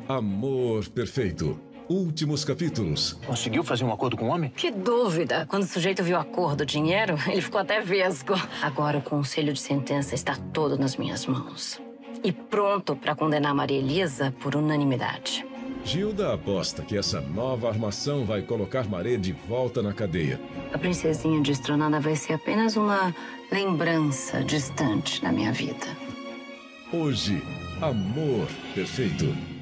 Amor Perfeito. Últimos capítulos. Conseguiu fazer um acordo com o homem? Que dúvida! Quando o sujeito viu a cor do dinheiro, ele ficou até vesgo. Agora o conselho de sentença está todo nas minhas mãos. E pronto para condenar Maria Elisa por unanimidade. Gilda aposta que essa nova armação vai colocar Maré de volta na cadeia. A princesinha destronada vai ser apenas uma lembrança distante na minha vida. Hoje, Amor Perfeito.